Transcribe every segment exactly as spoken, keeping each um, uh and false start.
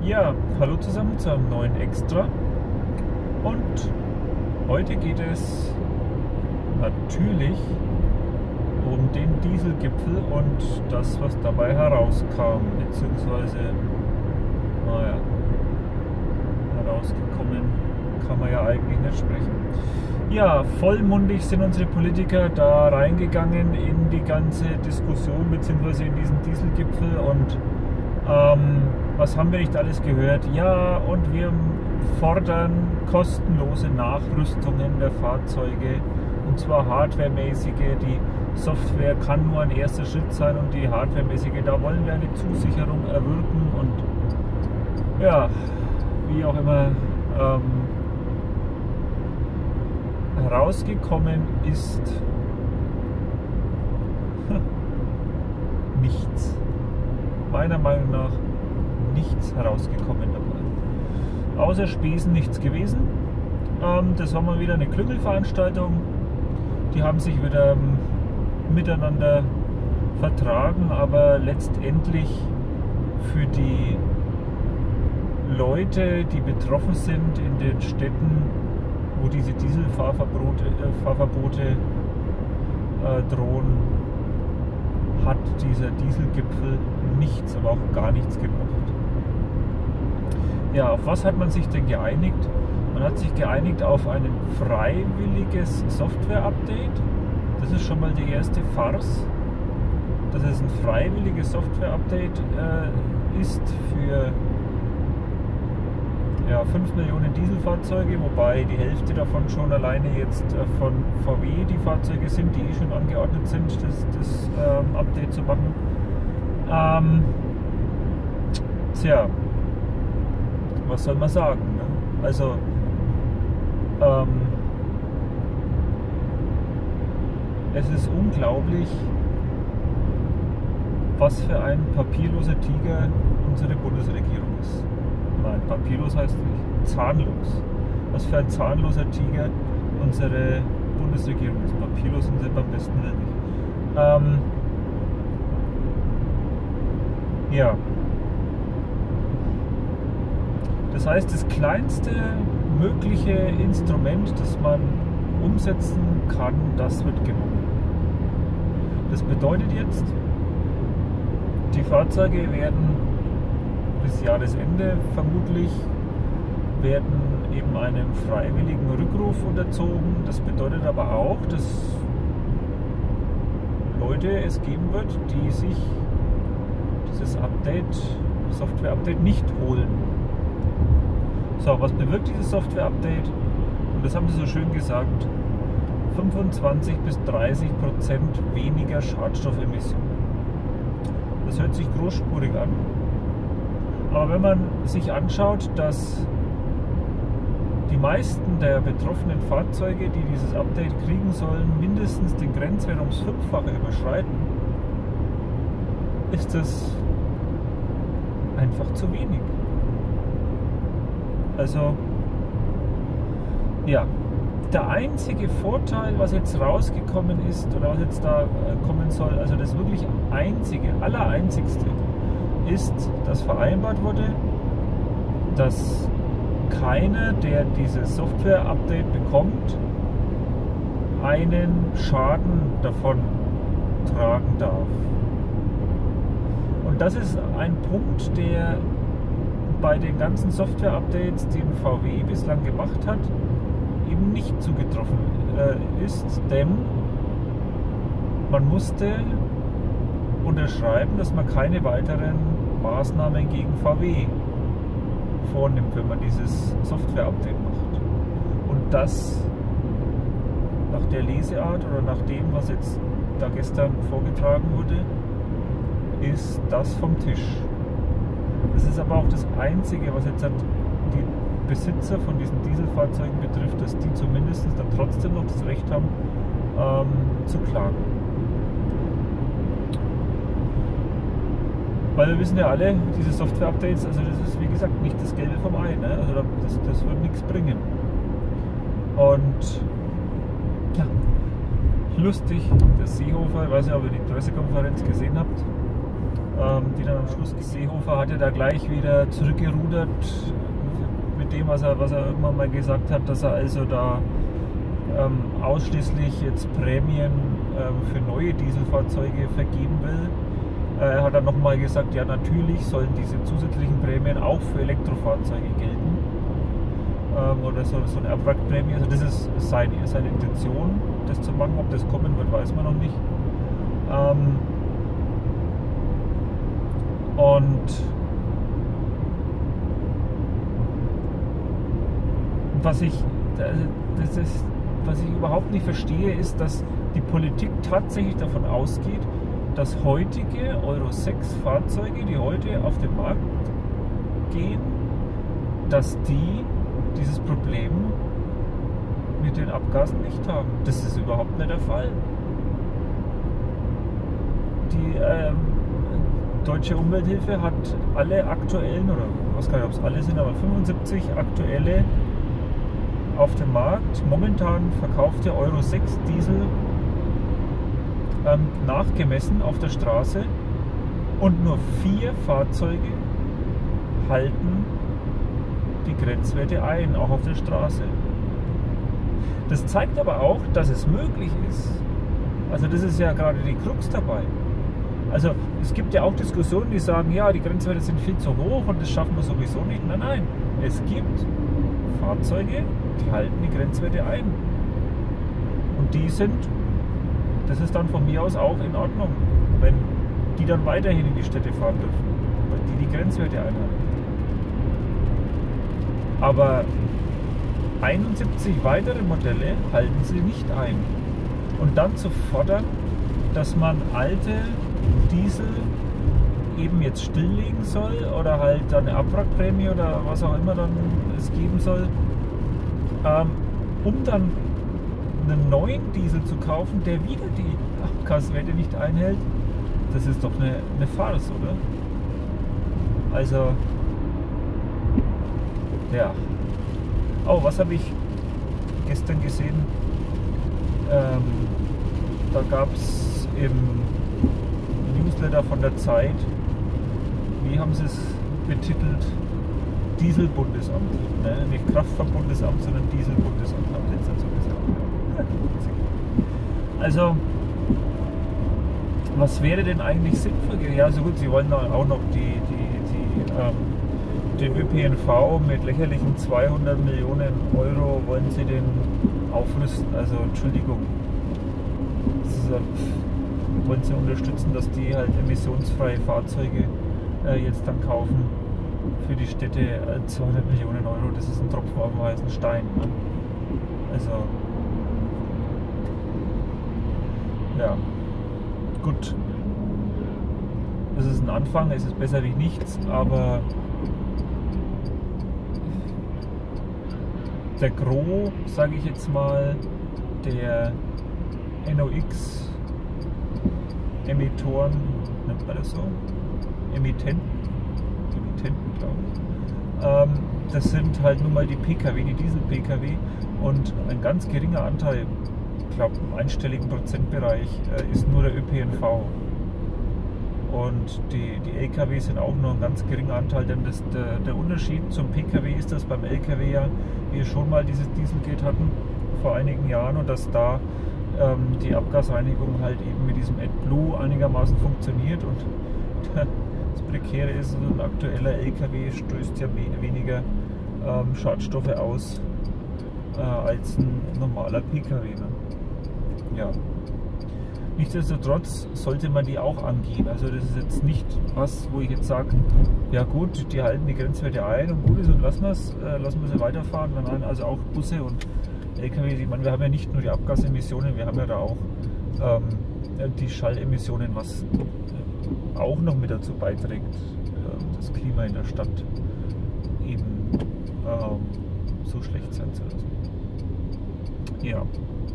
Ja, hallo zusammen zu einem neuen Extra und heute geht es natürlich um den Dieselgipfel und das, was dabei herauskam, beziehungsweise, naja, herausgekommen kann man ja eigentlich nicht sprechen. Ja, vollmundig sind unsere Politiker da reingegangen in die ganze Diskussion, beziehungsweise in diesen Dieselgipfel und ähm, was haben wir nicht alles gehört? Ja, und wir fordern kostenlose Nachrüstungen der Fahrzeuge, und zwar hardwaremäßige. Die Software kann nur ein erster Schritt sein und die hardwaremäßige, da wollen wir eine Zusicherung erwirken und ja, wie auch immer, ähm, herausgekommen ist nichts. Meiner Meinung nach nichts herausgekommen dabei. Außer Spesen nichts gewesen. Ähm, das war mal wieder eine Klüngelveranstaltung. Die haben sich wieder ähm, miteinander vertragen, aber letztendlich für die Leute, die betroffen sind in den Städten, wo diese Dieselfahrverbote äh, Fahrverbote, äh, drohen, hat dieser Dieselgipfel nichts, aber auch gar nichts gebracht. Ja, auf was hat man sich denn geeinigt? Man hat sich geeinigt auf ein freiwilliges Software-Update. Das ist schon mal die erste Farce. Dass es ein freiwilliges Software-Update äh, ist für ja, fünf Millionen Dieselfahrzeuge, wobei die Hälfte davon schon alleine jetzt äh, von V W die Fahrzeuge sind, die eh schon angeordnet sind, das, das ähm, Update zu machen. Ähm, tja, was soll man sagen? Ne? Also, ähm, es ist unglaublich, was für ein papierloser Tiger unsere Bundesregierung ist. Nein, papierlos heißt nicht, zahnlos. Was für ein zahnloser Tiger unsere Bundesregierung ist. Papierlos sind sie beim besten Willen nicht. Ähm, ja. Das heißt, das kleinste mögliche Instrument, das man umsetzen kann, das wird genommen. Das bedeutet jetzt, die Fahrzeuge werden bis Jahresende vermutlich werden eben einem freiwilligen Rückruf unterzogen. Das bedeutet aber auch, dass Leute es geben wird, die sich dieses Update, Software-Update nicht holen. So, was bewirkt dieses Software-Update? Und das haben sie so schön gesagt, fünfundzwanzig bis dreißig Prozent weniger Schadstoffemissionen. Das hört sich großspurig an. Aber wenn man sich anschaut, dass die meisten der betroffenen Fahrzeuge, die dieses Update kriegen sollen, mindestens den Grenzwert ums Fünffache überschreiten, ist das einfach zu wenig. Also, ja, der einzige Vorteil, was jetzt rausgekommen ist oder was jetzt da kommen soll, also das wirklich einzige, allereinzigste, ist, dass vereinbart wurde, dass keiner, der dieses Software-Update bekommt, einen Schaden davon tragen darf. Und das ist ein Punkt, der bei den ganzen Software-Updates, die V W bislang gemacht hat, eben nicht zugetroffen äh, ist, denn man musste unterschreiben, dass man keine weiteren Maßnahmen gegen V W vornimmt, wenn man dieses Software-Update macht. Und das nach der Leseart oder nach dem, was jetzt da gestern vorgetragen wurde, ist das vom Tisch. Das ist aber auch das Einzige, was jetzt die Besitzer von diesen Dieselfahrzeugen betrifft, dass die zumindest dann trotzdem noch das Recht haben, ähm, zu klagen. Weil wir wissen ja alle, diese Software-Updates, also das ist wie gesagt nicht das Gelbe vom Ei, ne? Also das, das wird nichts bringen. Und ja, lustig, der Seehofer, ich weiß nicht, ob ihr die Pressekonferenz gesehen habt, ähm, die dann am Schluss, Seehofer hat ja da gleich wieder zurückgerudert mit dem, was er, was er irgendwann mal gesagt hat, dass er also da ähm, ausschließlich jetzt Prämien ähm, für neue Dieselfahrzeuge vergeben will. Äh, er hat dann nochmal gesagt, ja natürlich sollen diese zusätzlichen Prämien auch für Elektrofahrzeuge gelten. Ähm, oder so, so eine Abwrackprämie. Also das ist seine, seine Intention, das zu machen. Ob das kommen wird, weiß man noch nicht. Ähm, und was ich, das ist, was ich überhaupt nicht verstehe, ist, dass die Politik tatsächlich davon ausgeht, dass heutige Euro sechs Fahrzeuge, die heute auf den Markt gehen, dass die dieses Problem mit den Abgasen nicht haben. Das ist überhaupt nicht der Fall. Die ähm, Deutsche Umwelthilfe hat alle aktuellen, oder was kann ich, ob es alle sind, aber fünfundsiebzig aktuelle auf dem Markt momentan verkaufte Euro sechs Diesel ähm, nachgemessen auf der Straße, und nur vier Fahrzeuge halten die Grenzwerte ein, auch auf der Straße. Das zeigt aber auch, dass es möglich ist. Also das ist ja gerade die Krux dabei. Also es gibt ja auch Diskussionen, die sagen, ja, die Grenzwerte sind viel zu hoch und das schaffen wir sowieso nicht. Nein, nein, es gibt Fahrzeuge, die halten die Grenzwerte ein. Und die sind, das ist dann von mir aus auch in Ordnung, wenn die dann weiterhin in die Städte fahren dürfen, weil die die Grenzwerte einhalten. Aber einundsiebzig weitere Modelle halten sie nicht ein. Und dann zu fordern, dass man alte Diesel eben jetzt stilllegen soll oder halt eine Abwrackprämie oder was auch immer dann es geben soll, ähm, um dann einen neuen Diesel zu kaufen, der wieder die Abgaswerte nicht einhält, das ist doch eine, eine Farce, oder? Also, ja. Oh, was habe ich gestern gesehen? Ähm, da gab es im Newsletter von der Zeit, wie haben sie es betitelt? Dieselbundesamt. Ne? Nicht Kraftfahrtbundesamt, sondern Dieselbundesamt, haben sie jetzt dazu gesagt. Also, was wäre denn eigentlich sinnvoll? Ja, so gut, sie wollen auch noch die, die, die, ähm, den Ö P N V mit lächerlichen zweihundert Millionen Euro wollen sie den aufrüsten. Also, Entschuldigung. Das ist, äh, wollen sie unterstützen, dass die halt emissionsfreie Fahrzeuge äh, jetzt dann kaufen für die Städte. Äh, zweihundert Millionen Euro, das ist ein Tropfen auf dem heißen Stein. Ne? Also, ja, gut. Das ist ein Anfang, es ist besser wie nichts, aber der Gros, sage ich jetzt mal, der N O X-Emittoren, nennt man das so? Emittenten, Emittenten glaube ich. Ähm, das sind halt nun mal die P K W, die Diesel-P K W, und ein ganz geringer Anteil, ich glaube im einstelligen Prozentbereich, äh, ist nur der Ö P N V. Und die, die L K W sind auch nur ein ganz geringer Anteil, denn das, der, der Unterschied zum P K W ist, dass beim L K W ja wir schon mal dieses Dieselgate hatten vor einigen Jahren und dass da ähm, die Abgasreinigung halt eben mit diesem AdBlue einigermaßen funktioniert, und das Prekäre ist, ein aktueller L K W stößt ja weniger ähm, Schadstoffe aus äh, als ein normaler P K W. Ne? Ja. Nichtsdestotrotz sollte man die auch angehen. Also das ist jetzt nicht was, wo ich jetzt sage, ja gut, die halten die Grenzwerte ein und gut ist und lassen wir es, äh, lassen wir sie weiterfahren. Nein, also auch Busse und L K W, ich meine, wir haben ja nicht nur die Abgasemissionen, wir haben ja da auch ähm, die Schallemissionen, was auch noch mit dazu beiträgt, äh, das Klima in der Stadt eben ähm, so schlecht sein zu lassen. Ja.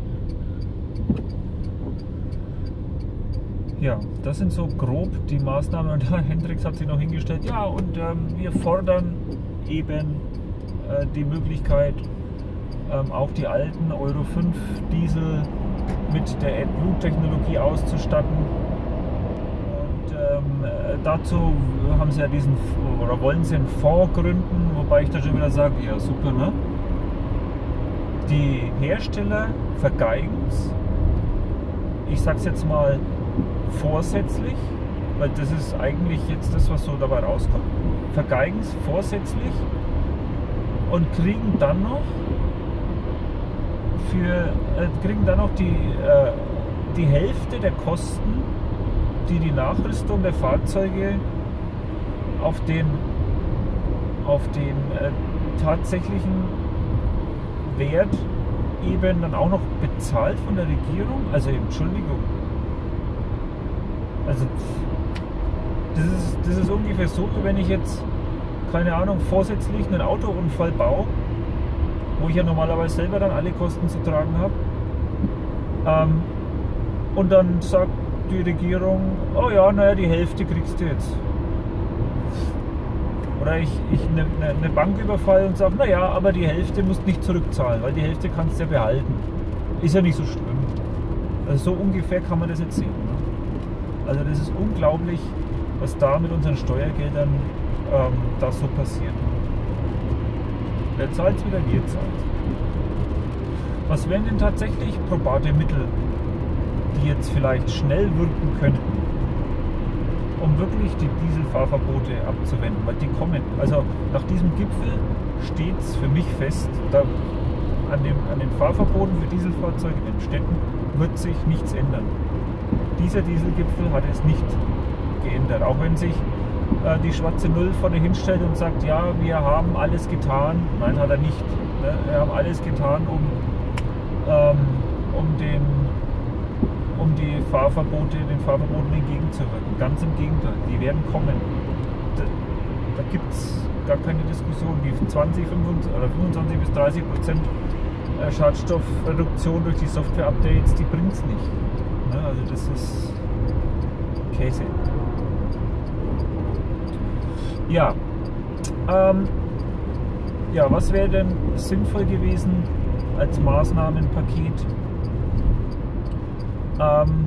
Ja, das sind so grob die Maßnahmen, und Hendricks hat sich noch hingestellt, ja, und ähm, wir fordern eben äh, die Möglichkeit, ähm, auch die alten Euro fünf Diesel mit der AdBlue-Technologie auszustatten. Und ähm, dazu haben sie ja diesen, oder wollen sie einen Fonds gründen, wobei ich da schon wieder sage, ja super, ne? Die Hersteller vergeigen es, ich sag's jetzt mal vorsätzlich, weil das ist eigentlich jetzt das, was so dabei rauskommt, vergeigen es vorsätzlich und kriegen dann noch für, äh, kriegen dann noch die, äh, die Hälfte der Kosten, die die Nachrüstung der Fahrzeuge auf den, auf den äh, tatsächlichen Wert eben dann auch noch bezahlt von der Regierung. Also Entschuldigung. Also das ist, das ist ungefähr so, wie wenn ich jetzt, keine Ahnung, vorsätzlich einen Autounfall baue, wo ich ja normalerweise selber dann alle Kosten zu tragen habe. Ähm, und dann sagt die Regierung, oh ja, naja, die Hälfte kriegst du jetzt. Oder ich, ich eine, eine Bank überfall und sage, naja, aber die Hälfte musst du nicht zurückzahlen, weil die Hälfte kannst du ja behalten. Ist ja nicht so schlimm. Also so ungefähr kann man das jetzt sehen. Ne? Also das ist unglaublich, was da mit unseren Steuergeldern ähm, da so passiert. Wer zahlt es wieder? Wir zahlen. Was wären denn tatsächlich probate Mittel, die jetzt vielleicht schnell wirken könnten, um wirklich die Dieselfahrverbote abzuwenden, weil die kommen. Also nach diesem Gipfel steht es für mich fest, da an, dem, an den Fahrverboten für Dieselfahrzeuge in den Städten wird sich nichts ändern. Dieser Dieselgipfel hat es nicht geändert, auch wenn sich äh, die schwarze Null vorne hinstellt und sagt, ja, wir haben alles getan. Nein, hat er nicht. Ne? Wir haben alles getan, um, ähm, um den um die Fahrverbote, den Fahrverboten entgegenzuwirken. Ganz im Gegenteil, die werden kommen. Da, da gibt es gar keine Diskussion. Die zwanzig, fünfundzwanzig, oder fünfundzwanzig bis dreißig Prozent Schadstoffreduktion durch die Software-Updates, die bringt es nicht. Ne? Also das ist Käse. Ja, ähm, ja, was wäre denn sinnvoll gewesen als Maßnahmenpaket? Ähm,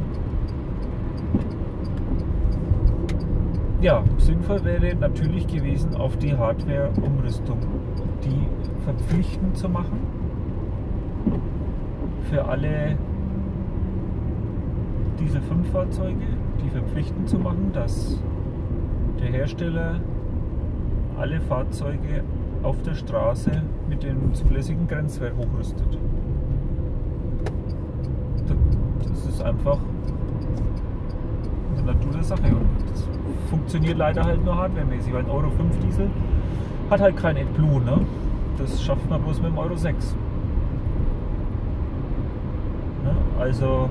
ja, sinnvoll wäre natürlich gewesen, auf die Hardware-Umrüstung, die verpflichtend zu machen für alle Diesel fünf Fahrzeuge, die verpflichtend zu machen, dass der Hersteller alle Fahrzeuge auf der Straße mit dem zulässigen Grenzwert hochrüstet. Das ist einfach die Natur der Sache und das funktioniert leider halt nur hardwaremäßig, weil ein Euro fünf Diesel hat halt kein AdBlue, ne? Das schafft man bloß mit dem Euro sechs. Ne? Also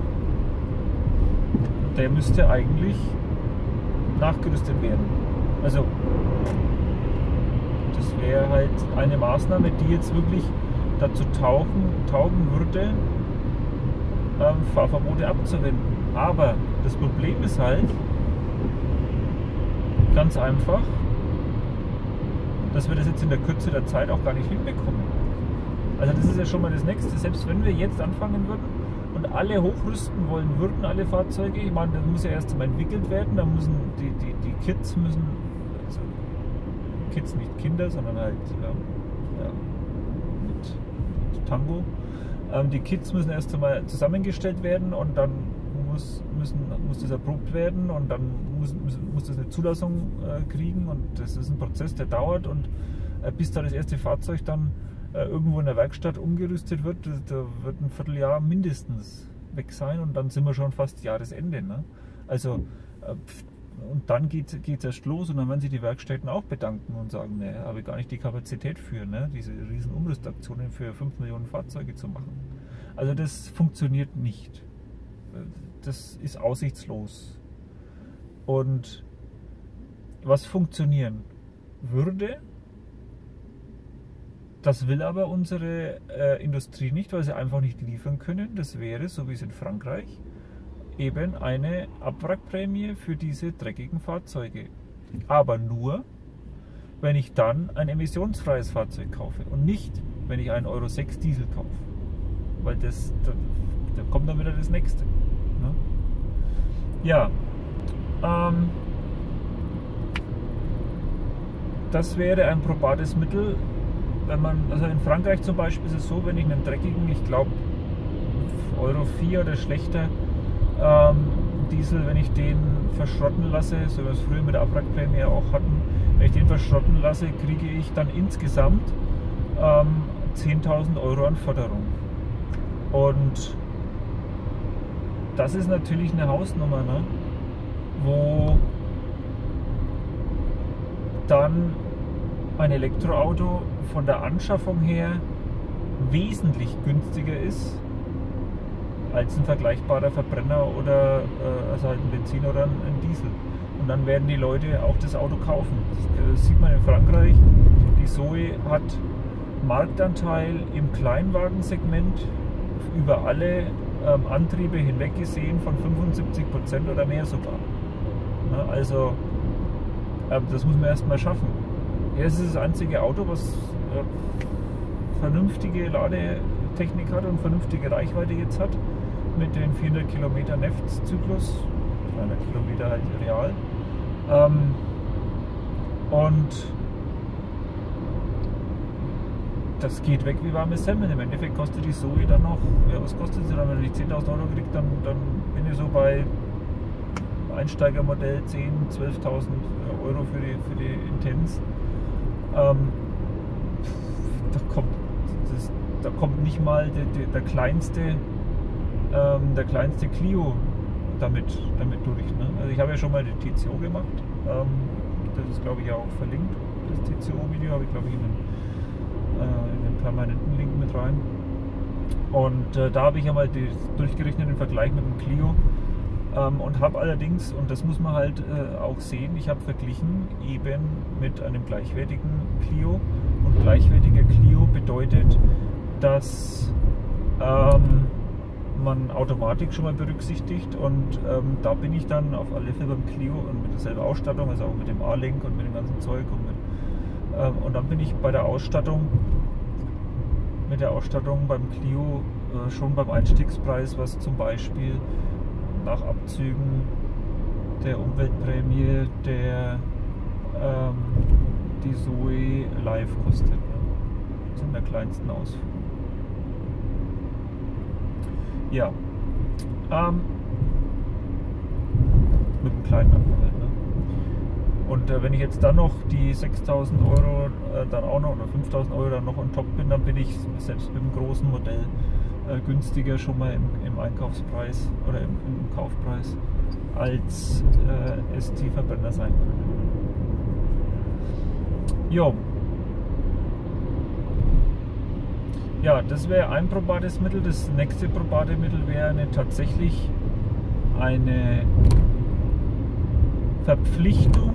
der müsste eigentlich nachgerüstet werden. Also das wäre halt eine Maßnahme, die jetzt wirklich dazu taugen, taugen würde, ähm, Fahrverbote abzuwenden. Aber das Problem ist halt ganz einfach, dass wir das jetzt in der Kürze der Zeit auch gar nicht hinbekommen. Also das ist ja schon mal das Nächste. Selbst wenn wir jetzt anfangen würden und alle hochrüsten wollen würden, alle Fahrzeuge, ich meine, das muss ja erst einmal entwickelt werden, da müssen die, die, die Kids müssen, also Kids, nicht Kinder, sondern halt ähm, ja, mit, mit Tango, ähm, die Kids müssen erst einmal zusammengestellt werden und dann muss, müssen, muss das erprobt werden und dann muss, muss, muss das eine Zulassung äh, kriegen und das ist ein Prozess, der dauert und äh, bis da das erste Fahrzeug dann äh, irgendwo in der Werkstatt umgerüstet wird, da, da wird ein Vierteljahr mindestens weg sein und dann sind wir schon fast Jahresende. Ne? Also äh, und dann geht es erst los und dann werden sich die Werkstätten auch bedanken und sagen, ne, habe ich gar nicht die Kapazität für, ne, diese riesen Umrüstaktionen für fünf Millionen Fahrzeuge zu machen. Also das funktioniert nicht. Das ist aussichtslos. Und was funktionieren würde, das will aber unsere äh, Industrie nicht, weil sie einfach nicht liefern können. Das wäre, so wie es in Frankreich, eben eine Abwrackprämie für diese dreckigen Fahrzeuge. Aber nur, wenn ich dann ein emissionsfreies Fahrzeug kaufe und nicht, wenn ich einen Euro sechs Diesel kaufe. Weil das, da, da kommt dann wieder das Nächste. Ne? Ja, ähm, das wäre ein probates Mittel, wenn man, also in Frankreich zum Beispiel ist es so, wenn ich einen dreckigen, ich glaube Euro vier oder schlechter ähm, Diesel, wenn ich den verschrotten lasse, so wie wir es früher mit der Abwrackprämie auch hatten, wenn ich den verschrotten lasse, kriege ich dann insgesamt ähm, zehntausend Euro an Förderung. Und das ist natürlich eine Hausnummer, ne? Wo dann ein Elektroauto von der Anschaffung her wesentlich günstiger ist als ein vergleichbarer Verbrenner oder äh, also halt ein Benzin oder ein, ein Diesel. Und dann werden die Leute auch das Auto kaufen. Das, das sieht man in Frankreich. Die Zoe hat Marktanteil im Kleinwagensegment über alle ähm, Antriebe hinweg gesehen von fünfundsiebzig Prozent oder mehr sogar. Na, also ähm, das muss man erstmal schaffen. Es ist das einzige Auto, was äh, vernünftige Ladetechnik hat und vernünftige Reichweite jetzt hat, mit den vierhundert Kilometer N E F T-Zyklus, dreihundert Kilometer halt real. Ähm, und das geht weg wie warme Semmeln. Im Endeffekt kostet die Zoe dann noch, ja, was kostet sie dann, wenn ich zehntausend Euro kriege, dann, dann bin ich so bei Einsteigermodell zehntausend, zwölftausend Euro für die, für die Intense. Ähm, da, kommt, das, da kommt nicht mal der, der, der kleinste ähm, der kleinste Clio damit, damit durch. Ne? Also ich habe ja schon mal die T C O gemacht, ähm, das ist glaube ich ja auch verlinkt, das T C O-Video habe ich glaube ich in den, äh, in den permanenten Link mit rein. Und äh, da habe ich ja mal die, durchgerechnet den Vergleich mit dem Clio ähm, und habe allerdings, und das muss man halt äh, auch sehen, ich habe verglichen eben mit einem gleichwertigen Clio, und gleichwertiger Clio bedeutet, dass ähm, man Automatik schon mal berücksichtigt, und ähm, da bin ich dann auf alle Fälle beim Clio und mit derselben Ausstattung, also auch mit dem A-Link und mit dem ganzen Zeug, und, mit, ähm, und dann bin ich bei der Ausstattung mit der Ausstattung beim Clio äh, schon beim Einstiegspreis, was zum Beispiel nach Abzügen der Umweltprämie der ähm, die Zoe Live kostet, ne? Das in der kleinsten Ausführung. Ja, ähm, mit einem kleinen Akku halt, ne? Und äh, wenn ich jetzt dann noch die sechstausend Euro äh, dann auch noch, oder fünftausend Euro dann noch on top bin, dann bin ich selbst mit dem großen Modell äh, günstiger schon mal im, im Einkaufspreis oder im, im Kaufpreis als äh, S T-Verbrenner sein können. Jo. Ja, das wäre ein probates Mittel. Das nächste probate Mittel wäre eine, tatsächlich eine Verpflichtung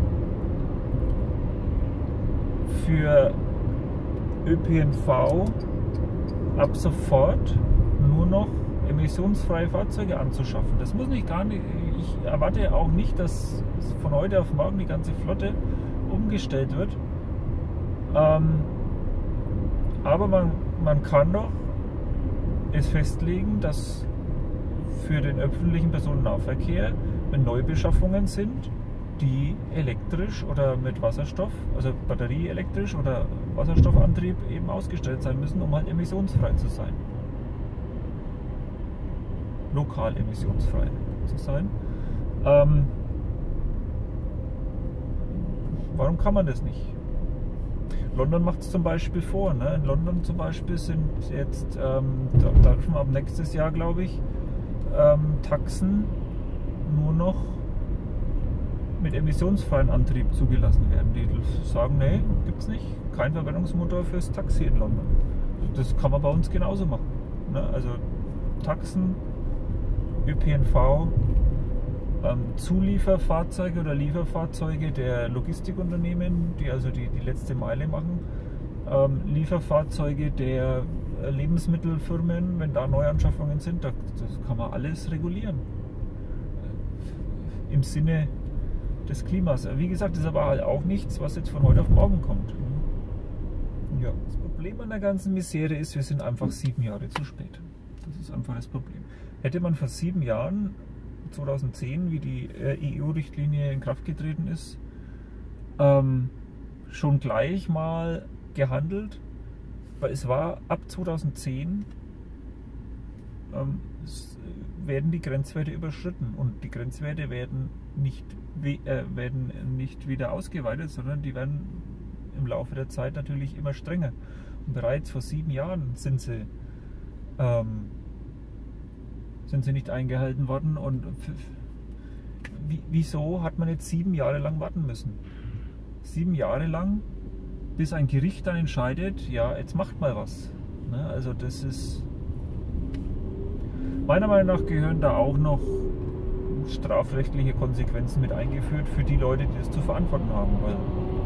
für Ö P N V ab sofort nur noch emissionsfreie Fahrzeuge anzuschaffen. Das muss nicht gar nicht, ich erwarte auch nicht, dass von heute auf morgen die ganze Flotte umgestellt wird. Ähm, aber man, man kann doch es festlegen, dass für den öffentlichen Personennahverkehr, wenn Neubeschaffungen sind, die elektrisch oder mit Wasserstoff, also batterieelektrisch oder Wasserstoffantrieb eben ausgestellt sein müssen, um halt emissionsfrei zu sein. Lokal emissionsfrei zu sein. Ähm, warum kann man das nicht? London macht es zum Beispiel vor. Ne? In London zum Beispiel sind jetzt, ähm, da, da dürfen ab nächstes Jahr, glaube ich, ähm, Taxen nur noch mit emissionsfreien Antrieb zugelassen werden. Die sagen, nee, gibt's nicht. Kein Verbrennungsmotor fürs Taxi in London. Das kann man bei uns genauso machen. Ne? Also Taxen, Ö P N V, ähm, Zulieferfahrzeuge oder Lieferfahrzeuge der Logistikunternehmen, die also die, die letzte Meile machen, ähm, Lieferfahrzeuge der äh, Lebensmittelfirmen, wenn da Neuanschaffungen sind, da, das kann man alles regulieren. Äh, Im Sinne des Klimas. Wie gesagt, das ist aber halt auch nichts, was jetzt von heute auf morgen kommt. Ja. Das Problem an der ganzen Misere ist, wir sind einfach sieben Jahre zu spät. Das ist einfach das Problem. Hätte man vor sieben Jahren, zweitausendzehn, wie die E U-Richtlinie in Kraft getreten ist, ähm, schon gleich mal gehandelt, weil es war ab zweitausendzehn ähm, es werden die Grenzwerte überschritten und die Grenzwerte werden nicht, äh, werden nicht wieder ausgeweitet, sondern die werden im Laufe der Zeit natürlich immer strenger. Und bereits vor sieben Jahren sind sie, ähm, sind sie nicht eingehalten worden. Und wieso hat man jetzt sieben Jahre lang warten müssen? Sieben Jahre lang, bis ein Gericht dann entscheidet, ja, jetzt macht mal was. Ne? Also das ist, meiner Meinung nach gehören da auch noch strafrechtliche Konsequenzen mit eingeführt für die Leute, die das zu verantworten haben. Weil,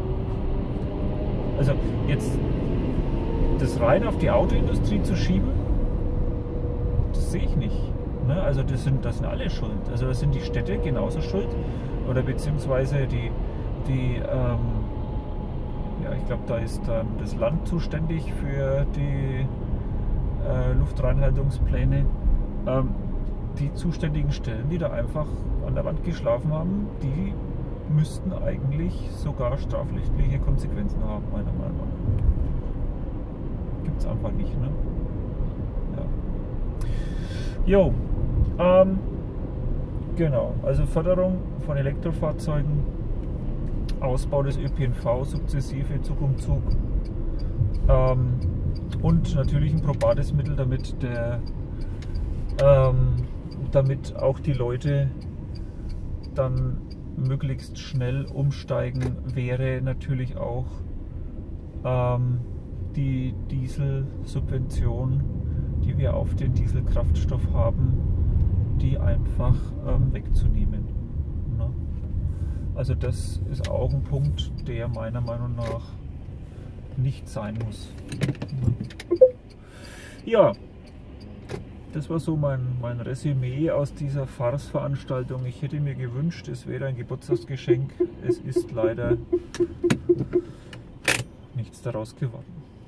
also jetzt das rein auf die Autoindustrie zu schieben, das sehe ich nicht. Ne? Also das sind, das sind alle schuld. Also das sind die Städte genauso schuld oder beziehungsweise die, die ähm, ja, ich glaube, da ist dann das Land zuständig für die äh, Luftreinhaltungspläne. Ähm, die zuständigen Stellen, die da einfach an der Wand geschlafen haben, die müssten eigentlich sogar strafrechtliche Konsequenzen haben, meiner Meinung nach. Gibt es einfach nicht, ne? Ja. Jo, ähm, genau, also Förderung von Elektrofahrzeugen, Ausbau des Ö P N V sukzessive, Zug um Zug, ähm, und natürlich ein probates Mittel, damit der ähm, damit auch die Leute dann möglichst schnell umsteigen, wäre natürlich auch ähm, die Dieselsubvention, die wir auf den Dieselkraftstoff haben, die einfach ähm, wegzunehmen. Ne? Also das ist auch ein Punkt, der meiner Meinung nach nicht sein muss. Ja, das war so mein, mein Resümee aus dieser Farce-Veranstaltung. Ich hätte mir gewünscht, es wäre ein Geburtstagsgeschenk. Es ist leider nichts daraus geworden.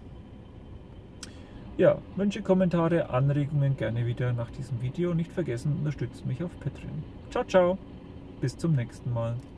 Ja, Wünsche, Kommentare, Anregungen gerne wieder nach diesem Video. Nicht vergessen, unterstützt mich auf Patreon. Ciao, ciao. Bis zum nächsten Mal.